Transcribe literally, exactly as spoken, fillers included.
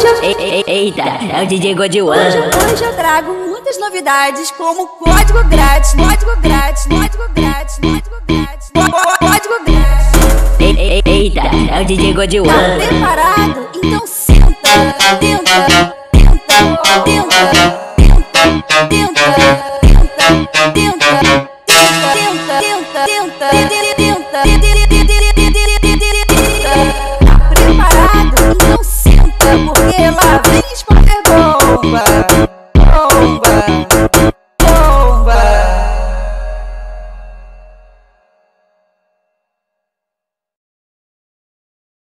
eu... Eita, é o D J Godwan. Hoje, hoje eu trago muitas novidades, como código grátis, código grátis, código grátis, código grátis, código grátis. Eita, é o D J Godwan. Tá preparado? Então senta, tenta, tenta, tenta, tenta, tenta, tenta, tenta, tenta, tenta, tenta, tenta, tenta.